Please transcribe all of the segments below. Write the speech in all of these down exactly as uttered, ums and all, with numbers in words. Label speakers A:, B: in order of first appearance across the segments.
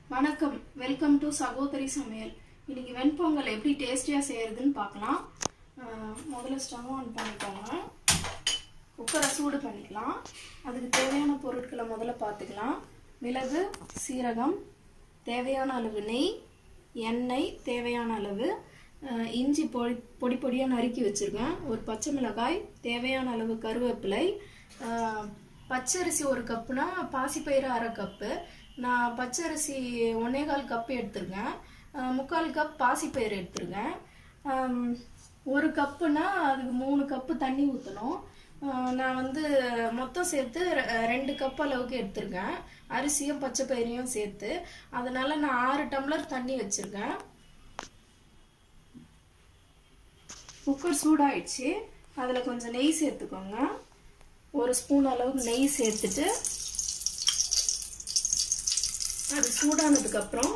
A: வணக்கம், welcome to சகோதரி சமையல். இன்னைக்கு வெண்பொங்கல் எப்படி டேஸ்டியா செய்யறதுன்னு பார்க்கலாம். முதல்ல ஸ்டவ் ஆன் பண்ணிக்கோங்க. குக்கரை சூடு பண்ணிக்கலாம். அதுக்கு தேவையான பொருட்களை முதல்ல பார்த்துக்கலாம். மிளகு, சீரகம், தேவையான அளவு நெய், எண்ணெய் தேவையான அளவு, இஞ்சி பொடி பொடி பொடியாக நறுக்கி வச்சுருக்கேன், ஒரு பச்சை மிளகாய், தேவையான அளவு கருவேப்பிலை, பச்சரிசி ஒரு கப்புனா பாசிப்பயிறு அரை கப்பு. நான் பச்சரிசி ஒன்னே கால் கப்பு எடுத்துருக்கேன். முக்கால் கப் பாசிப்பயிறு எடுத்துருக்கேன். ஒரு கப்புனா அதுக்கு மூணு கப்பு தண்ணி ஊற்றணும். நான் வந்து மொத்தம் சேர்த்து ரெண்டு கப் அளவுக்கு எடுத்துருக்கேன், அரிசியும் பச்சை பயிரையும் சேர்த்து. அதனால நான் ஆறு டம்ளர் தண்ணி வச்சுருக்கேன். குக்கர் சூடாயிடுச்சு. அதில் கொஞ்சம் நெய் சேர்த்துக்கோங்க. ஒரு ஸ்பூன் அளவுக்கு நெய் சேர்த்துட்டு அது சூடானதுக்கப்புறம்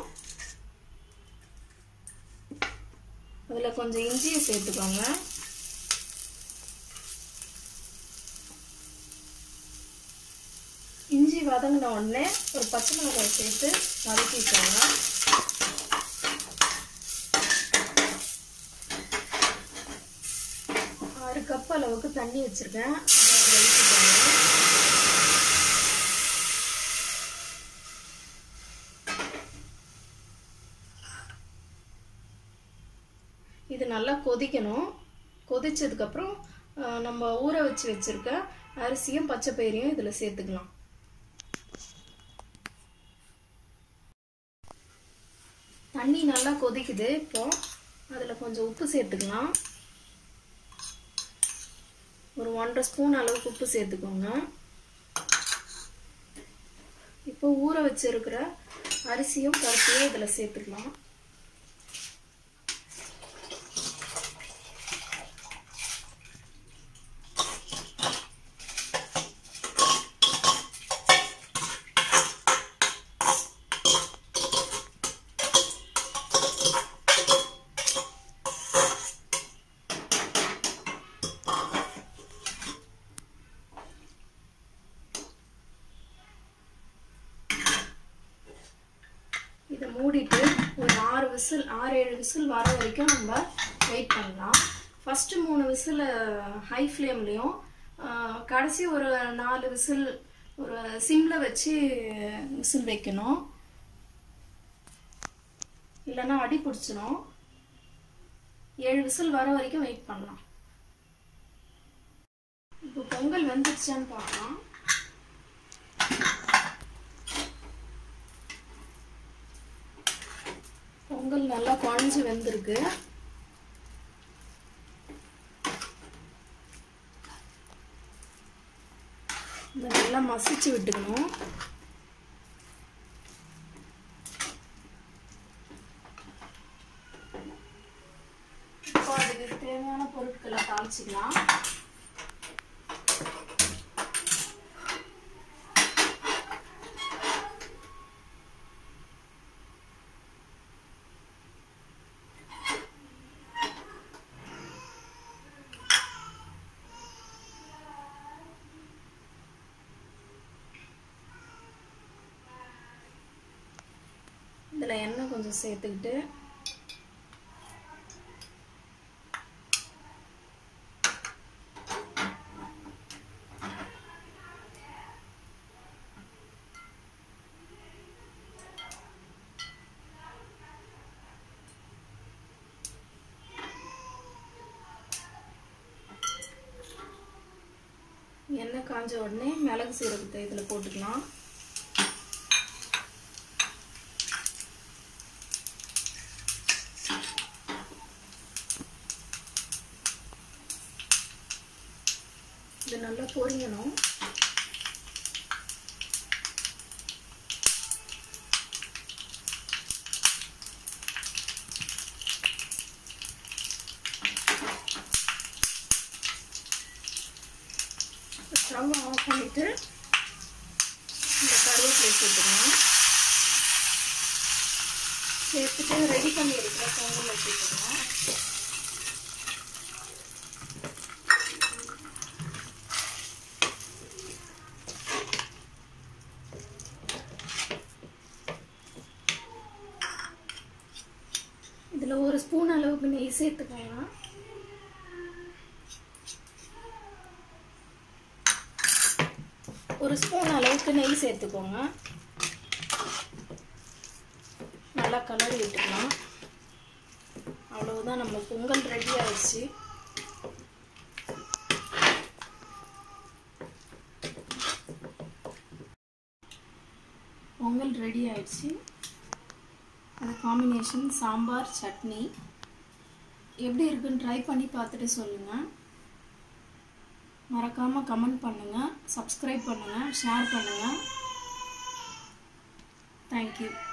A: அதில் கொஞ்சம் இஞ்சியை சேர்த்துக்கோங்க. இஞ்சி வதங்கின உடனே ஒரு பச்சை மிளகாய் சேர்த்து வதக்கிக்கோங்க. ஆறு கப் அளவுக்கு தண்ணி வச்சிருக்கேன், அதை வதக்கிக்கோங்க. இது நல்லா கொதிக்கணும். கொதிச்சதுக்கப்புறம் நம்ம ஊற வச்சு வச்சிருக்க அரிசியும் பச்சை பயிரையும் இதில் சேர்த்துக்கலாம். தண்ணி நல்லா கொதிக்குது. இப்போ அதில் கொஞ்சம் உப்பு சேர்த்துக்கலாம். ஒரு ஒன்றரை ஸ்பூன் அளவுக்கு உப்பு சேர்த்துக்கோங்க. இப்போ ஊற வச்சிருக்கிற அரிசியும் பருப்பையும் இதில் சேர்த்துக்கலாம். இதை மூடிட்டு ஒரு ஆறு விசில் ஆறு ஏழு விசில் வர வரைக்கும் நம்ம வெயிட் பண்ணலாம். ஃபஸ்ட்டு மூணு விசில் ஹை ஃப்ளேம்லேயும், கடைசி ஒரு நாலு விசில் ஒரு சிம்மில் வச்சு விசில் வைக்கணும், இல்லைன்னா அடி பிடிச்சிடும். ஏழு விசில் வர வரைக்கும் வெயிட் பண்ணலாம். இப்போ பொங்கல் வெந்துடுச்சான்னு பார்க்கலாம். பொங்கல் நல்லா குழஞ்சு வெந்திருக்கு. இந்த நல்லா மசிச்சு விட்டுக்கணும். இப்போ அதுக்கு தேவையான பொருட்களை தாளிச்சிக்கலாம். இதில் எண்ணெய் கொஞ்சம் சேர்த்துக்கிட்டு எண்ணெய் காஞ்ச உடனே மிளகு சீரகத்தை இதில் போட்டுக்கலாம். இது நல்லா பொரியணும். ஸ்டவ் ஆஃப் பண்ணிட்டு இந்த கருவேப்பிலை சேர்த்துக்கணும். சேர்த்துட்டு ரெடி பண்ணி இருக்கிற பொங்கல் வச்சுக்கணும். இதில் ஒரு ஸ்பூன் அளவுக்கு நெய் சேர்த்துக்கோங்க. ஒரு ஸ்பூன் அளவுக்கு நெய் சேர்த்துக்கோங்க. நல்லா கலரி விட்டுக்கலாம். அவ்வளவுதான், நம்ம பொங்கல் ரெடி ஆயிடுச்சு. பொங்கல் ரெடி ஆயிடுச்சு. அது காம்பினேஷன் சாம்பார் சட்னி. எப்படி இருக்குன்னு ட்ரை பண்ணி பார்த்துட்டு சொல்லுங்கள். மறக்காமல் கமெண்ட் பண்ணுங்கள், சப்ஸ்கிரைப் பண்ணுங்கள், ஷேர் பண்ணுங்கள். தேங்க்யூ.